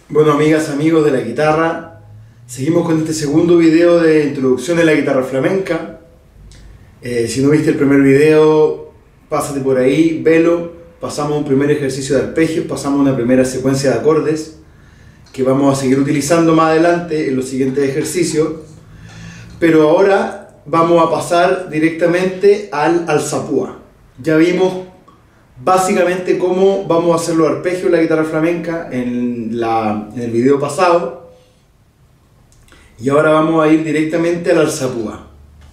Bueno, amigas, amigos de la guitarra, seguimos con este segundo video de introducción a la guitarra flamenca. Si no viste el primer video, pásate por ahí, velo. Pasamos un primer ejercicio de arpegios, pasamos una primera secuencia de acordes que vamos a seguir utilizando más adelante en los siguientes ejercicios. Pero ahora vamos a pasar directamente al alzapúa. Ya vimos básicamente cómo vamos a hacer los arpegios en la guitarra flamenca en el video pasado. Y ahora vamos a ir directamente al alzapúa.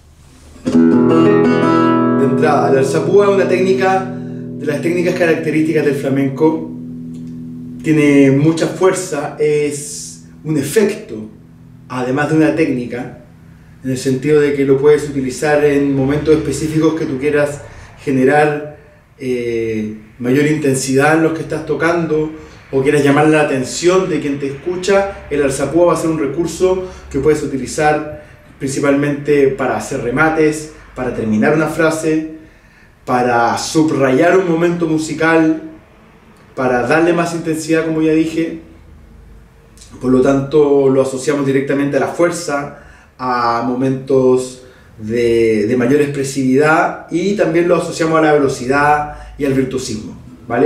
De entrada, el alzapúa es una técnica de las técnicas características del flamenco. Tiene mucha fuerza, es un efecto, además de una técnica, en el sentido de que lo puedes utilizar en momentos específicos que tú quieras generar mayor intensidad en los que estás tocando, o quieras llamar la atención de quien te escucha. El alzapúa va a ser un recurso que puedes utilizar principalmente para hacer remates, para terminar una frase, para subrayar un momento musical, para darle más intensidad, como ya dije. Por lo tanto, lo asociamos directamente a la fuerza, a momentos de mayor expresividad, y también lo asociamos a la velocidad y al virtuosismo, ¿vale?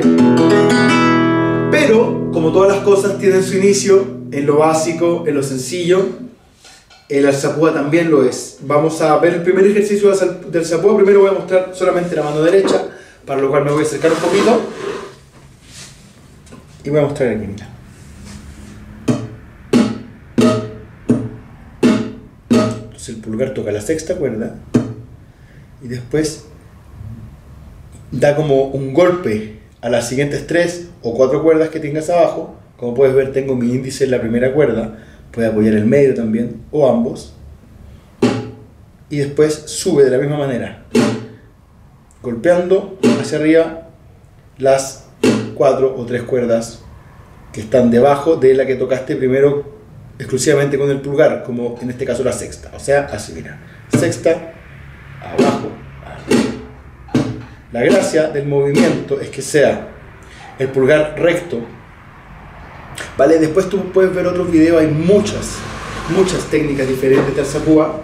Pero, como todas las cosas tienen su inicio en lo básico, en lo sencillo, el alzapúa también lo es. Vamos a ver el primer ejercicio del alzapúa. Primero voy a mostrar solamente la mano derecha, para lo cual me voy a acercar un poquito y voy a mostrar aquí, mira. El pulgar toca la sexta cuerda y después da como un golpe a las siguientes 3 o 4 cuerdas que tengas abajo. Como puedes ver, tengo mi índice en la primera cuerda, puede apoyar el medio también o ambos, y después sube de la misma manera, golpeando hacia arriba las 4 o 3 cuerdas que están debajo de la que tocaste primero exclusivamente con el pulgar, como en este caso la sexta. O sea, así, mira, sexta, abajo, arriba. La gracia del movimiento es que sea el pulgar recto, ¿vale? Después tú puedes ver otros videos, hay muchas técnicas diferentes de alzapúa.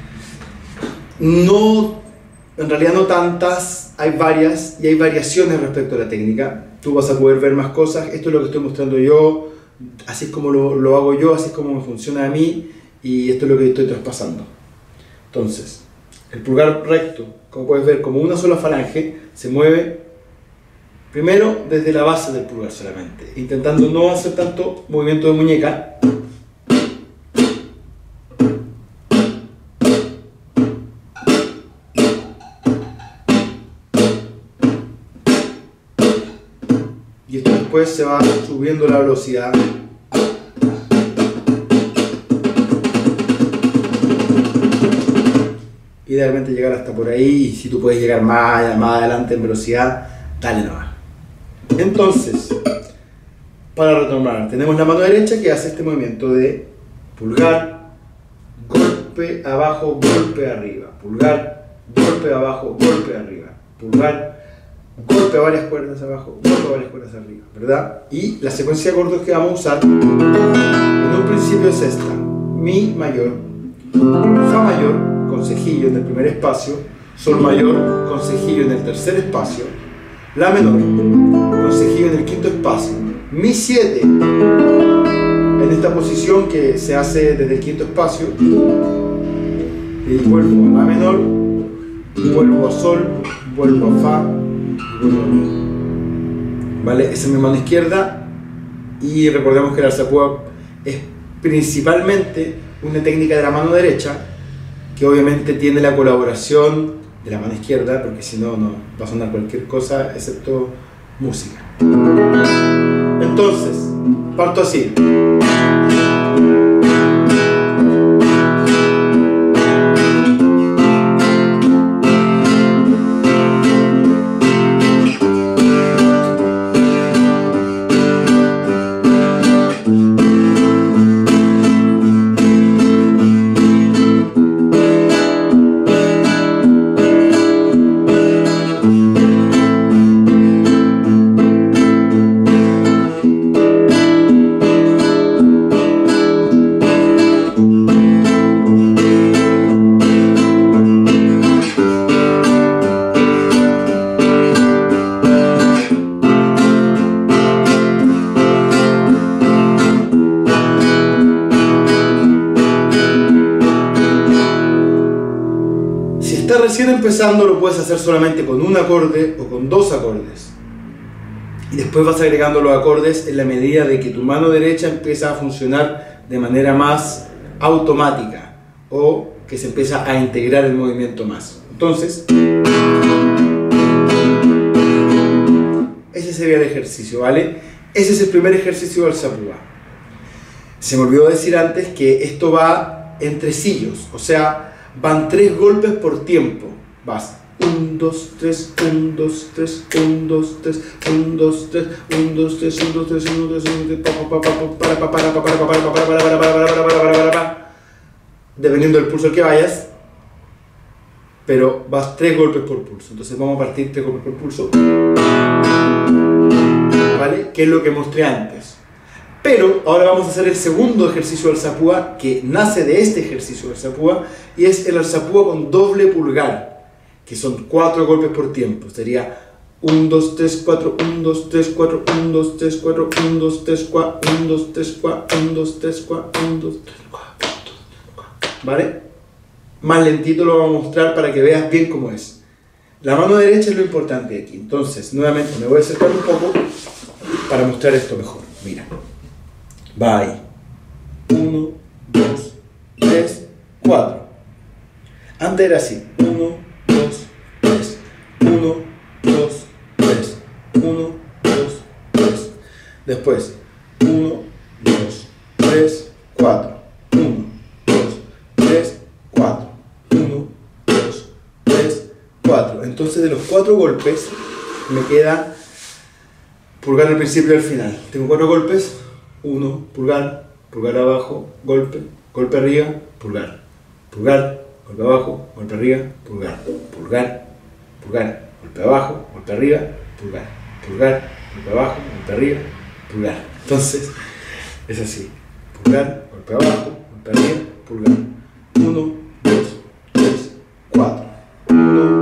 No, en realidad no tantas, hay varias y hay variaciones respecto a la técnica. Tú vas a poder ver más cosas. Esto es lo que estoy mostrando yo, así es como lo hago yo, así es como me funciona a mí, y esto es lo que estoy traspasando. Entonces, el pulgar recto, como puedes ver, como una sola falange, se mueve primero desde la base del pulgar solamente, intentando no hacer tanto movimiento de muñeca. Y esto después se va subiendo la velocidad. Idealmente llegar hasta por ahí, y si tú puedes llegar más adelante en velocidad, dale nomás. Entonces, para retomar, tenemos la mano derecha que hace este movimiento de pulgar, golpe abajo, golpe arriba, pulgar, golpe abajo, golpe arriba, pulgar, golpe a varias cuerdas abajo, golpe a varias cuerdas arriba, ¿verdad? Y la secuencia de acordes que vamos a usar en un principio es esta: mi mayor, fa mayor con cejillo en el primer espacio, sol mayor con cejillo en el tercer espacio, la menor con cejillo en el quinto espacio, mi 7 en esta posición que se hace desde el quinto espacio, y vuelvo a la menor, vuelvo a sol, vuelvo a fa, vuelvo a mi. ¿Vale? Esa es mi mano izquierda. Y recordemos que el alzapúa es principalmente una técnica de la mano derecha, que obviamente tiene la colaboración de la mano izquierda, porque si no, no va a sonar cualquier cosa excepto música. Entonces, parto así. recién empezando lo puedes hacer solamente con un acorde o con dos acordes. Y después vas agregando los acordes en la medida de que tu mano derecha empieza a funcionar de manera más automática o que se empieza a integrar el movimiento más. Entonces, ese sería el ejercicio, ¿vale? Ese es el primer ejercicio del sapúa. Se me olvidó decir antes que esto va en tresillos, o sea, van 3 golpes por tiempo. Vas 1, 2, 3, 1, 2, 3, 1, 2, 3, 1, 2, 3, 1, 2, 3, 1, 2, 3, 1, 2, 3, dependiendo del pulso al que vayas, pero vas 3 golpes por pulso. Entonces vamos a partir 3 golpes por pulso, ¿vale? Que es lo que mostré antes. Pero ahora vamos a hacer el segundo ejercicio del sapúa, que nace de este ejercicio del sapúa, y es el sapúa con doble pulgar, que son 4 golpes por tiempo. Sería 1, 2, 3, 4, 1, 2, 3, 4, 1, 2, 3, 4, 1, 2, 3, 4, 1, 2, 3, 4, 1, 2, 3, 4, 1, 2, 3, 4, 1, 2, 3, 4. ¿Vale? Más lentito lo vamos a mostrar para que veas bien cómo es. La mano derecha es lo importante aquí. Entonces, nuevamente me voy a acercar un poco para mostrar esto mejor. Mira. Va ahí. 1, 2, 3, 4. Antes era así. 1, 2, 3. 1, 2, 3. 1, 2, 3. Después. 1, 2, 3, 4. 1, 2, 3, 4. 1, 2, 3, 4. Entonces de los 4 golpes me queda pulgar al principio y al final. Tengo 4 golpes. 1, pulgar, pulgar abajo, golpe, golpe arriba, pulgar, pulgar, golpe abajo, golpe arriba, pulgar, pulgar, pulgar, golpe abajo, golpe arriba, pulgar, pulgar, golpe abajo, golpe arriba, pulgar. Entonces, es así, pulgar, golpe abajo, golpe arriba, pulgar, 1, 2, 3, 4, 1,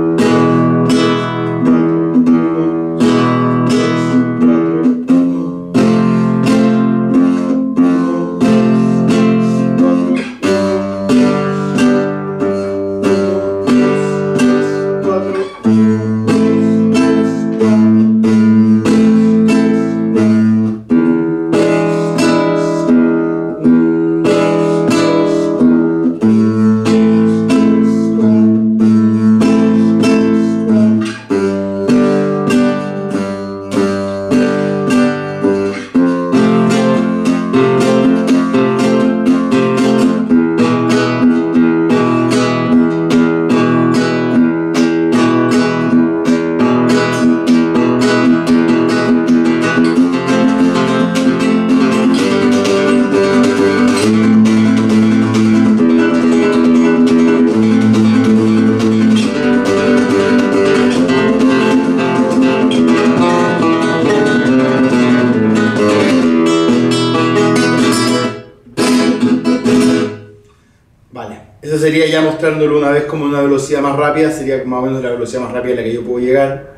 eso sería ya mostrándolo una vez como una velocidad más rápida, sería más o menos la velocidad más rápida a la que yo puedo llegar,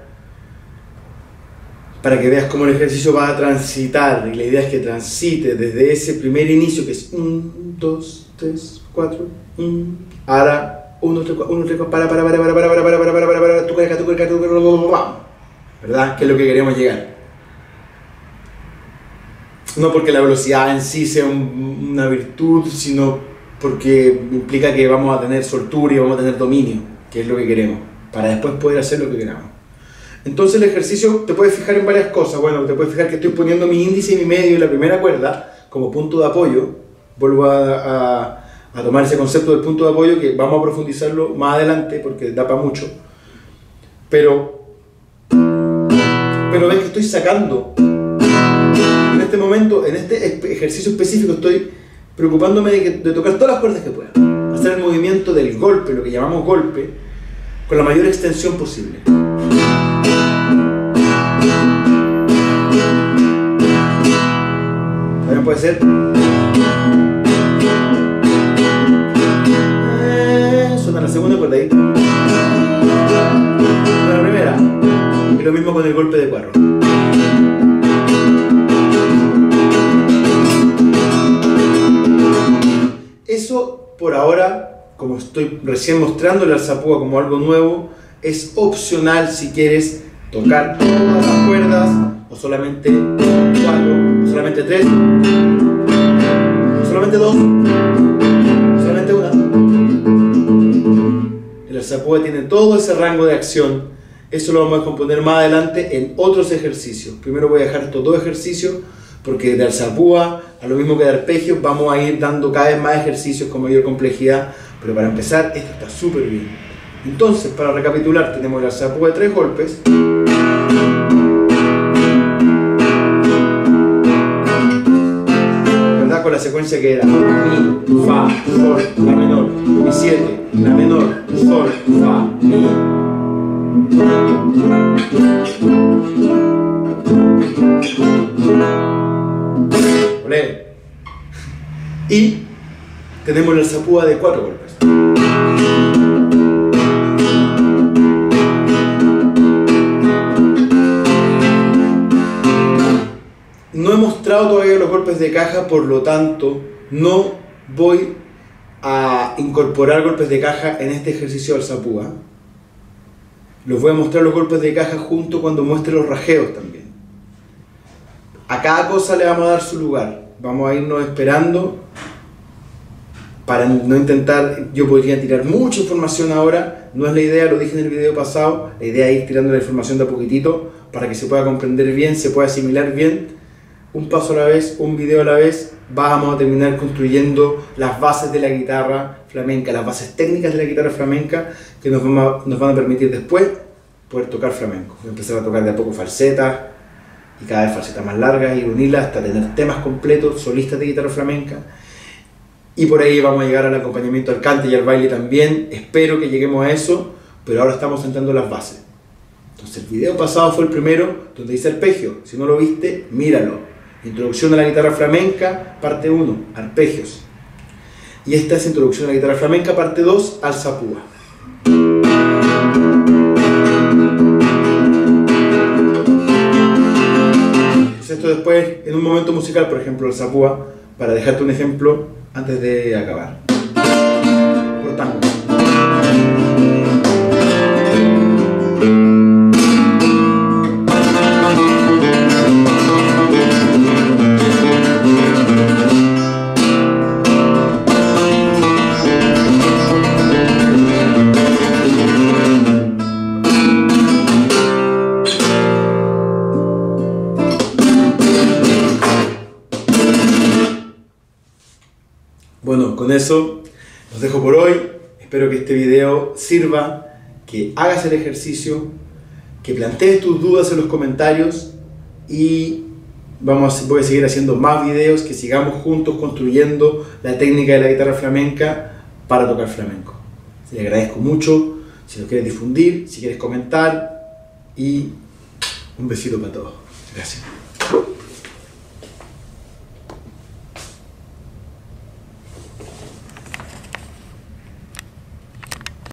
para que veas cómo el ejercicio va a transitar, y la idea es que transite desde ese primer inicio que es 1, 2, 3, 4, ahora 1, 3, 4, 1, 3, 4, para, ¿verdad? Que es lo que queremos llegar. No porque la velocidad en sí sea una virtud, sino porque implica que vamos a tener soltura y vamos a tener dominio, que es lo que queremos, para después poder hacer lo que queramos. Entonces el ejercicio te puedes fijar en varias cosas. Bueno, te puedes fijar que estoy poniendo mi índice y mi medio en la primera cuerda como punto de apoyo. Vuelvo a tomar ese concepto del punto de apoyo, que vamos a profundizarlo más adelante porque da para mucho. Pero ves que estoy sacando. En este momento, en este ejercicio específico, estoy preocupándome de tocar todas las cuerdas que pueda. Hacer el movimiento del golpe, lo que llamamos golpe, con la mayor extensión posible. También puede ser. Suena la segunda cuerda ahí. Suena la primera. Y lo mismo con el golpe de cuerno. Eso por ahora como estoy recién mostrando el alzapúa como algo nuevo, es opcional si quieres tocar todas las cuerdas, o solamente 4, o solamente 3, o solamente 2, o solamente una. El alzapúa tiene todo ese rango de acción. Eso lo vamos a componer más adelante en otros ejercicios. Primero voy a dejar estos 2 ejercicios, porque de alzapúa, a lo mismo que de arpegios, vamos a ir dando cada vez más ejercicios con mayor complejidad, pero para empezar, esto está súper bien. Entonces, para recapitular, tenemos el alzapúa de 3 golpes, ¿verdad? Con la secuencia que era mi, fa, sol, la menor, mi 7, la menor, sol, fa, mi. Olé. Y tenemos el alzapúa de 4 golpes. No he mostrado todavía los golpes de caja, por lo tanto no voy a incorporar golpes de caja en este ejercicio de alzapúa. Les voy a mostrar los golpes de caja junto cuando muestre los rajeos también. A cada cosa le vamos a dar su lugar. Vamos a irnos esperando para no intentar. Yo podría tirar mucha información ahora, no es la idea, lo dije en el video pasado. La idea es ir tirando la información de a poquitito para que se pueda comprender bien, se pueda asimilar bien. Un paso a la vez, un video a la vez, vamos a terminar construyendo las bases de la guitarra flamenca, las bases técnicas de la guitarra flamenca que nos van a permitir después poder tocar flamenco. Empezar a tocar de a poco falsetas y cada vez falsetas más largas y unirlas hasta tener temas completos, solistas de guitarra flamenca. Y por ahí vamos a llegar al acompañamiento al cante y al baile también. Espero que lleguemos a eso, pero ahora estamos sentando las bases. Entonces el video pasado fue el primero donde dice arpegio. Si no lo viste, míralo. Introducción a la guitarra flamenca, parte 1, arpegios. Y esta es introducción a la guitarra flamenca, parte 2, alzapúa. Esto después, en un momento musical, por ejemplo, alzapúa, para dejarte un ejemplo antes de acabar. Por tango. Bueno, con eso los dejo por hoy. Espero que este video sirva, que hagas el ejercicio, que plantees tus dudas en los comentarios y voy a seguir haciendo más videos, que sigamos juntos construyendo la técnica de la guitarra flamenca para tocar flamenco. Les agradezco mucho, si lo quieres difundir, si quieres comentar, y un besito para todos. Gracias.